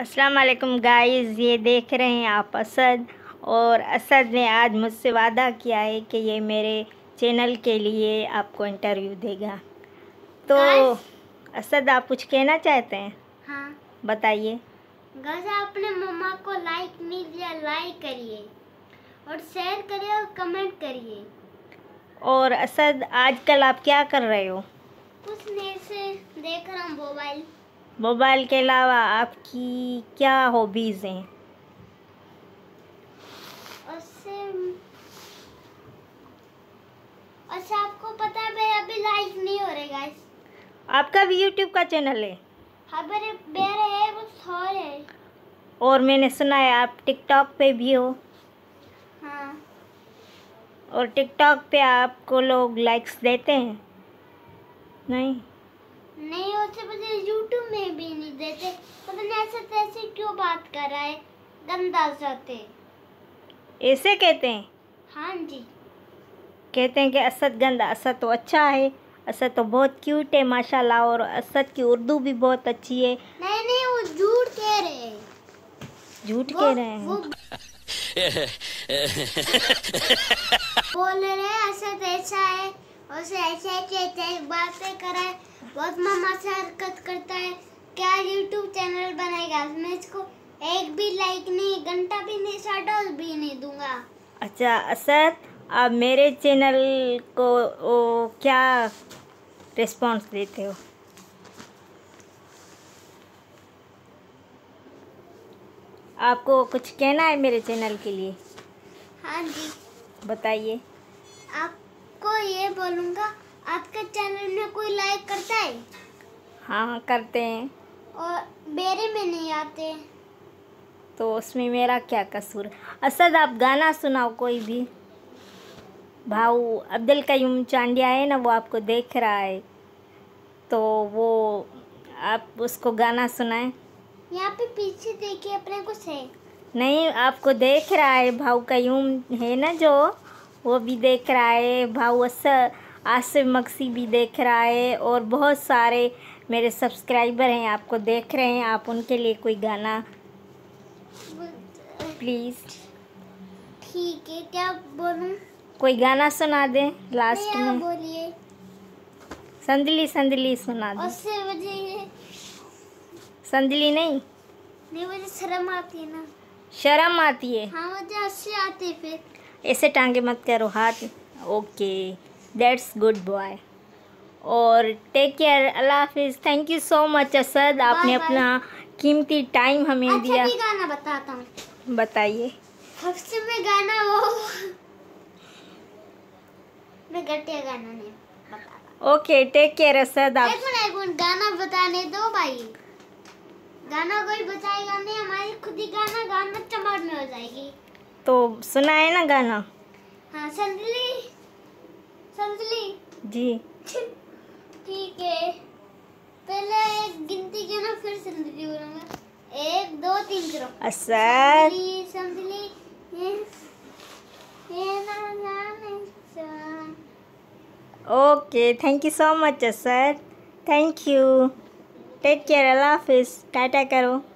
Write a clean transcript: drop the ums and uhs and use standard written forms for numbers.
अस्सलाम वालेकुम गाइस, ये देख रहे हैं आप असद। और असद ने आज मुझसे वादा किया है कि ये मेरे चैनल के लिए आपको इंटरव्यू देगा। तो असद, आप कुछ कहना चाहते हैं? हाँ, बताइए। गाइस, आपने मम्मा को लाइक नहीं दिया, लाइक करिए और शेयर करिए और कमेंट करिए। और असद, आजकल आप क्या कर रहे हो? कुछ नहीं से देख रहा हूँ मोबाइल। मोबाइल के अलावा आपकी क्या हॉबीज़ हैं? अच्छा, आपको पता है मेरे अभी लाइक नहीं हो रहे गाइस। आपका भी यूट्यूब का चैनल है? हाँ, मेरे है वो थोड़े है। और मैंने सुना है आप टिकटॉक पे भी हो। हाँ। और टिकटॉक पे आपको लोग लाइक्स देते हैं? नहीं उससे मुझे यूट्यूब में भी नहीं देते। पता नहीं ऐसे तैसे क्यों बात कर रहा है, गंदा जाते। ऐसे कहते हैं? हाँ जी, कहते हैं कि असद गंदा। असद तो अच्छा है, असद तो बहुत क्यूट है माशाल्लाह। और असद की उर्दू भी बहुत अच्छी है। नहीं, वो झूठ कह रहे हैं। झूठ कह रहे हैं? बोल रहे हैं असद ऐसा है, उसे ऐसे बातें कराए, बहुत मम्मा से हरकत करता है। क्या यूट्यूब चैनल बनाएगा? मैं इसको एक भी लाइक नहीं, घंटा भी नहीं, शॉर्ट भी नहीं दूंगा। अच्छा असद, आप मेरे चैनल को क्या रिस्पॉन्स देते हो? आपको कुछ कहना है मेरे चैनल के लिए? हाँ जी, बताइए। आपको ये बोलूँगा, आपके चैनल में कोई लाइक करता है? हाँ, करते हैं। और मेरे में नहीं आते, तो उसमें मेरा क्या कसूर? असद, आप गाना सुनाओ कोई भी। भाऊ अब्दुल कयूम चांडिया है ना, वो आपको देख रहा है, तो वो आप उसको गाना सुनाएं। यहाँ पे पीछे देखिए, अपने कुछ है। नहीं, आपको देख रहा है। भाऊ कयूम है ना जो, वो भी देख रहा है। भाऊ आसिफ मक्सी भी देख रहा है। और बहुत सारे मेरे सब्सक्राइबर हैं, आपको देख रहे हैं। आप उनके लिए कोई गाना प्लीज़। ठीक है, क्या बोलूं? कोई गाना सुना दें लास्ट में। बोलिए। संदली संदली सुना दें। उससे मुझे संदली नहीं, मुझे शर्म आती है ना। शर्म आती है? हाँ, मुझे उससे आती है। फिर ऐसे टांगे मत करो हाथ। Okay, that's good boy. और टेक केयर, अल्लाह हाफिज़। Thank you so much Asad, आपने अपना कीमती टाइम हमें दिया। अच्छा, गाना बताता हूँ। बताइए। सबसे में गाना वो मैं घटिया गाना नहीं बताता। Okay, take care Asad. आप एक मिनट, गाना बताने दो भाई। गाना कोई बताएगा नहीं, हमारी खुद ही गाना चमाट में हो जाएगी। तो सुना है ना गाना? हाँ, संदली संदली जी ठीक है। पहले एक गिनती की ना, फिर संदली बोलूंगा। 1 2 3 करो। असद, संदली ये ना जाने okay, thank you so much Asad. Thank you. Take care, अल्लाह हाफिज़। टाटा करो।